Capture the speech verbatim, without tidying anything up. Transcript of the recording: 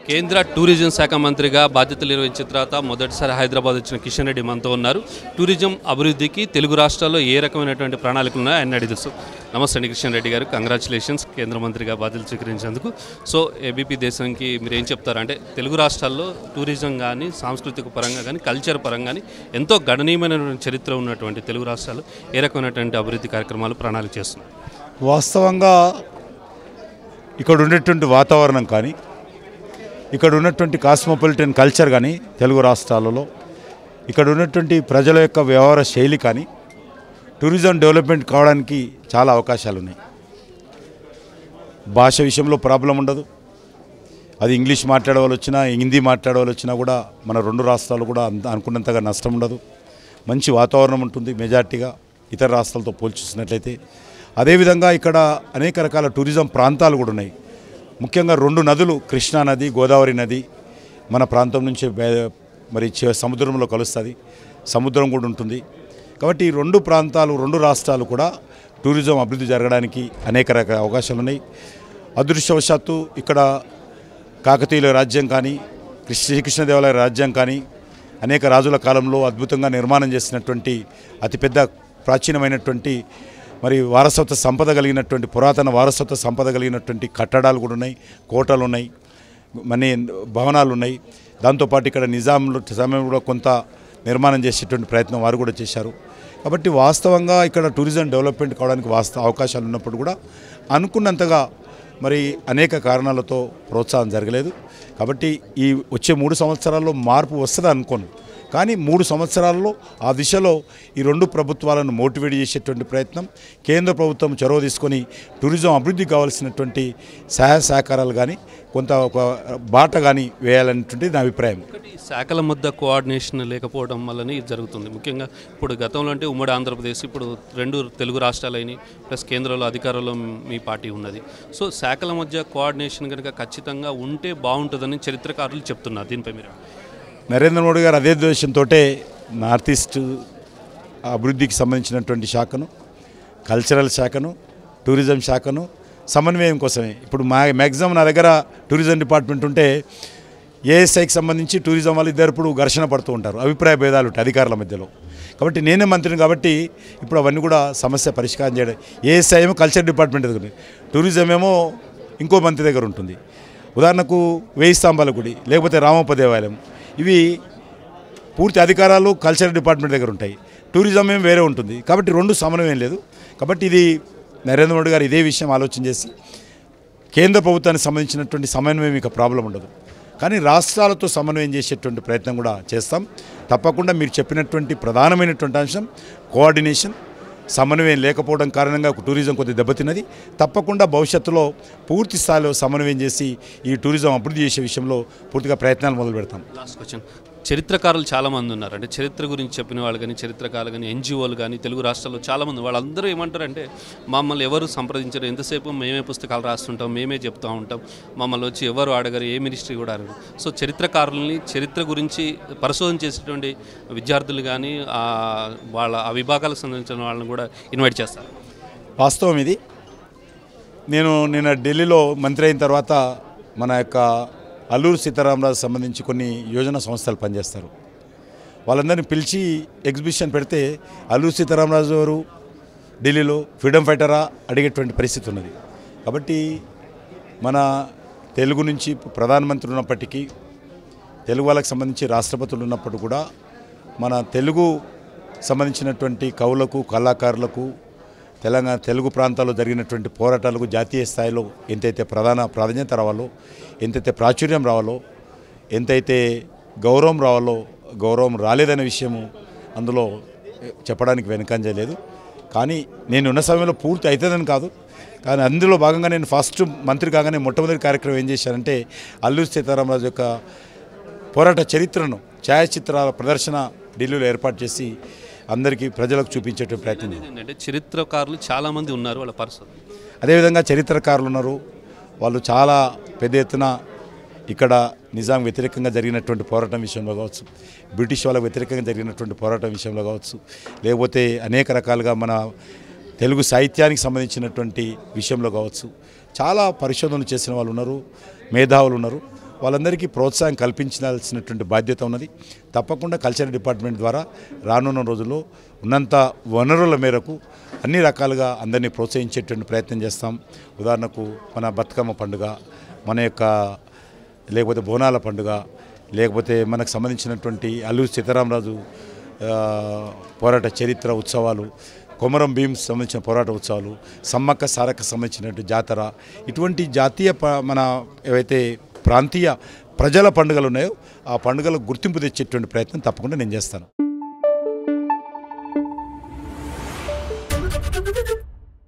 కేంద్ర టూరిజం శాఖ మంత్రిగా బాధ్యతలు నిర్వహించిన తర్వాత మొదటిసారి హైదరాబాద్ వచ్చిన కిషన్ రెడ్డి మనతో ఉన్నారు. టూరిజం అభివృద్ధికి తెలుగు రాష్ట్రాల్లో ఏ రకమైనటువంటి ప్రణాళికలు ఉన్నాయో ఆయన అడిగి తెలుసు. నమస్తే అండి కిషన్ రెడ్డి గారు, కంగ్రాచులేషన్స్ కేంద్ర మంత్రిగా బాధ్యతలు స్వీకరించేందుకు. సో ఏబీపీ దేశంకి మీరు ఏం చెప్తారు అంటే తెలుగు రాష్ట్రాల్లో టూరిజం కానీ సాంస్కృతిక పరంగా కానీ కల్చర్ పరంగా కానీ ఎంతో గణనీయమైనటువంటి చరిత్ర ఉన్నటువంటి తెలుగు రాష్ట్రాలు ఏ రకమైనటువంటి అభివృద్ధి కార్యక్రమాలు ప్రణాళిక చేస్తున్నారు? వాస్తవంగా ఇక్కడ ఉన్నటువంటి వాతావరణం కానీ ఇక్కడ ఉన్నటువంటి కాస్మోపాలిటన్ కల్చర్ కానీ తెలుగు రాష్ట్రాలలో ఇక్కడ ఉన్నటువంటి ప్రజల యొక్క వ్యవహార శైలి కానీ టూరిజం డెవలప్మెంట్ కావడానికి చాలా అవకాశాలు ఉన్నాయి. భాష విషయంలో ప్రాబ్లం ఉండదు. అది ఇంగ్లీష్ మాట్లాడే వాళ్ళు వచ్చినా హిందీ మాట్లాడే వాళ్ళు వచ్చినా కూడా మన రెండు రాష్ట్రాలు కూడా అంత అనుకున్నంతగా నష్టం ఉండదు. మంచి వాతావరణం ఉంటుంది మెజార్టీగా ఇతర రాష్ట్రాలతో పోల్చుసినట్లయితే. అదేవిధంగా ఇక్కడ అనేక రకాల టూరిజం ప్రాంతాలు కూడా ఉన్నాయి. ముఖ్యంగా రెండు నదులు, కృష్ణా నది, గోదావరి నది మన ప్రాంతం నుంచి మరి సముద్రంలో కలుస్తుంది, సముద్రం కూడా ఉంటుంది. కాబట్టి ఈ రెండు ప్రాంతాలు రెండు రాష్ట్రాలు కూడా టూరిజం అభివృద్ధి జరగడానికి అనేక రకాల అవకాశాలు ఉన్నాయి. అదృష్టవశాత్తు ఇక్కడ కాకతీయుల రాజ్యం కానీ శ్రీకృష్ణదేవరాయ రాజ్యం కానీ అనేక రాజుల కాలంలో అద్భుతంగా నిర్మాణం చేసినటువంటి అతిపెద్ద ప్రాచీనమైనటువంటి మరి వారసత్వ సంపద కలిగినటువంటి పురాతన వారసత్వ సంపద కలిగినటువంటి కట్టడాలు కూడా ఉన్నాయి, కోటలు ఉన్నాయి, మనీ భవనాలు ఉన్నాయి. దాంతోపాటు ఇక్కడ నిజాంలు సమయం కూడా కొంత నిర్మాణం చేసేటువంటి ప్రయత్నం వారు కూడా చేశారు. కాబట్టి వాస్తవంగా ఇక్కడ టూరిజం డెవలప్మెంట్ కావడానికి వాస్తవ అవకాశాలు ఉన్నప్పుడు కూడా అనుకున్నంతగా మరి అనేక కారణాలతో ప్రోత్సాహం జరగలేదు. కాబట్టి ఈ వచ్చే మూడు సంవత్సరాల్లో మార్పు వస్తుంది అనుకోను. కానీ మూడు సంవత్సరాల్లో ఆ దిశలో ఈ రెండు ప్రభుత్వాలను మోటివేట్ చేసేటువంటి ప్రయత్నం, కేంద్ర ప్రభుత్వం చొరవ తీసుకొని టూరిజం అభివృద్ధికి కావాల్సినటువంటి సహాయ సహకారాలు కానీ కొంత ఒక బాట కానీ వేయాలనేటువంటిది నా అభిప్రాయం. శాఖల మధ్య కోఆర్డినేషన్ లేకపోవడం వల్లనే ఇది జరుగుతుంది. ముఖ్యంగా ఇప్పుడు గతంలో అంటే ఉమ్మడి ఆంధ్రప్రదేశ్, ఇప్పుడు రెండు తెలుగు రాష్ట్రాలైన ప్లస్ కేంద్రంలో అధికారంలో మీ పార్టీ ఉన్నది. సో శాఖల మధ్య కోఆర్డినేషన్ కనుక ఖచ్చితంగా ఉంటే బాగుంటుందని చరిత్రకారులు చెప్తున్నారు. దీనిపై మీరు? నరేంద్ర మోడీ గారు అదే ఉద్దేశంతో నార్త్ ఈస్ట్ అభివృద్ధికి సంబంధించినటువంటి శాఖను, కల్చరల్ శాఖను, టూరిజం శాఖను సమన్వయం కోసమే. ఇప్పుడు మా మ్యాక్సిమం నా దగ్గర టూరిజం డిపార్ట్మెంట్ ఉంటే ఏఎస్ఐకి సంబంధించి టూరిజం వాళ్ళు ఇద్దరు ఇప్పుడు ఘర్షణ పడుతూ ఉంటారు, అభిప్రాయ భేదాలు ఉంటాయి అధికారుల మధ్యలో. కాబట్టి నేనే మంత్రిని కాబట్టి ఇప్పుడు అవన్నీ కూడా సమస్య పరిష్కారం చేయడం. ఏఎస్ఐ ఏమో కల్చర్ డిపార్ట్మెంట్ దగ్గర ఉంది, టూరిజం ఏమో ఇంకో మంత్రి దగ్గర ఉంటుంది. ఉదాహరణకు వేయి స్తంభాల గుడి లేకపోతే రామప్ప దేవాలయం, ఇవి పూర్తి అధికారాలు కల్చరల్ డిపార్ట్మెంట్ దగ్గర ఉంటాయి, టూరిజం ఏం వేరే ఉంటుంది. కాబట్టి రెండు సమన్వయం లేదు. కాబట్టి ఇది నరేంద్ర మోడీ గారు ఇదే విషయం ఆలోచన చేసి కేంద్ర ప్రభుత్వానికి సంబంధించినటువంటి సమన్వయం ఇక ప్రాబ్లం ఉండదు. కానీ రాష్ట్రాలతో సమన్వయం చేసేటువంటి ప్రయత్నం కూడా చేస్తాం. తప్పకుండా మీరు చెప్పినటువంటి ప్రధానమైనటువంటి అంశం కోఆర్డినేషన్, సమన్వయం లేకపోవడం కారణంగా టూరిజం కొద్దిగా దెబ్బతిన్నది. తప్పకుండా భవిష్యత్తులో పూర్తి స్థాయిలో సమన్వయం చేసి ఈ టూరిజం అభివృద్ధి చేసే విషయంలో పూర్తిగా ప్రయత్నాలు మొదలు పెడతాం. లాస్ట్ క్వశ్చన్, చరిత్రకారులు చాలామంది ఉన్నారు. అంటే చరిత్ర గురించి చెప్పిన వాళ్ళు కానీ చరిత్రకారులు కానీ ఎన్జిఓలు కానీ తెలుగు రాష్ట్రాల్లో చాలామంది, వాళ్ళందరూ ఏమంటారంటే మమ్మల్ని ఎవరు సంప్రదించరు, ఎంతసేపు మేమే పుస్తకాలు రాస్తుంటాం, మేమే చెప్తూ ఉంటాం, మమ్మల్ని వచ్చి ఎవరు అడగరు, ఏ మినిస్ట్రీ కూడా అడగరు. సో చరిత్రకారులని, చరిత్ర గురించి పరిశోధన చేసేటువంటి విద్యార్థులు కానీ వాళ్ళ ఆ విభాగాలకు సంబంధించిన వాళ్ళని కూడా ఇన్వైట్ చేస్తారు. వాస్తవం ఇది. నేను నిన్న ఢిల్లీలో మంత్రి అయిన తర్వాత మన యొక్క అల్లూరు సీతారామరాజు సంబంధించి కొన్ని యోజన సంస్థలు పనిచేస్తారు, వాళ్ళందరినీ పిలిచి ఎగ్జిబిషన్ పెడితే అల్లూరు సీతారామరాజు గారు ఢిల్లీలో ఫ్రీడమ్ ఫైటరా అడిగేటువంటి పరిస్థితి ఉన్నది. కాబట్టి మన తెలుగు నుంచి ప్రధానమంత్రి ఉన్నప్పటికీ, తెలుగు వాళ్ళకి సంబంధించి రాష్ట్రపతులు ఉన్నప్పటికీ కూడా మన తెలుగు సంబంధించినటువంటి కవులకు, కళాకారులకు, తెలంగాణ తెలుగు ప్రాంతాల్లో జరిగినటువంటి పోరాటాలకు జాతీయ స్థాయిలో ఎంతైతే ప్రధాన ప్రాధాన్యత రావాలో, ఎంతైతే ప్రాచుర్యం రావాలో, ఎంతైతే గౌరవం రావాలో గౌరవం రాలేదనే విషయము అందులో చెప్పడానికి వెనుకంజలేదు. కానీ నేను ఉన్న సమయంలో పూర్తి అవుతుందని కాదు, కానీ అందులో భాగంగా నేను ఫస్ట్ మంత్రి కాగానే మొట్టమొదటి కార్యక్రమం ఏం చేశానంటే అల్లూరి సీతారామరాజు యొక్క పోరాట చరిత్రను ఛాయాచిత్రాల ప్రదర్శన ఢిల్లీలో ఏర్పాటు చేసి అందరికీ ప్రజలకు చూపించేటువంటి ప్రయత్నం. ఏంటంటే చరిత్రకారులు చాలామంది ఉన్నారు, వాళ్ళ పరిస్థితి అదేవిధంగా చరిత్రకారులు ఉన్నారు. వాళ్ళు చాలా పెద్ద ఎత్తున ఇక్కడ నిజాం వ్యతిరేకంగా జరిగినటువంటి పోరాటం విషయంలో కావచ్చు, బ్రిటిష్ వాళ్ళకు వ్యతిరేకంగా జరిగినటువంటి పోరాటం విషయంలో కావచ్చు, లేకపోతే అనేక రకాలుగా మన తెలుగు సాహిత్యానికి సంబంధించినటువంటి విషయంలో కావచ్చు చాలా పరిశోధనలు చేసిన వాళ్ళు ఉన్నారు, మేధావులు ఉన్నారు. వాళ్ళందరికీ ప్రోత్సాహం కల్పించాల్సినటువంటి బాధ్యత ఉన్నది. తప్పకుండా కల్చర్ డిపార్ట్మెంట్ ద్వారా రానున్న రోజుల్లో ఉన్నంత వనరుల మేరకు అన్ని రకాలుగా అందరినీ ప్రోత్సహించేటువంటి ప్రయత్నం చేస్తాం. ఉదాహరణకు మన బతుకమ్మ పండుగ, మన యొక్క లేకపోతే బోనాల పండుగ, లేకపోతే మనకు సంబంధించినటువంటి అల్లూరి సీతారామరాజు పోరాట చరిత్ర ఉత్సవాలు, కొమరం భీం సంబంధించిన పోరాట ఉత్సవాలు, సమ్మక్క సారక్క సంబంధించినటువంటి జాతర, ఇటువంటి జాతీయ మన ఏవైతే ప్రాంతీయ ప్రజల పండుగలు ఉన్నాయో ఆ పండుగలకు గుర్తింపు తెచ్చేటువంటి ప్రయత్నం తప్పకుండా నేను చేస్తాను.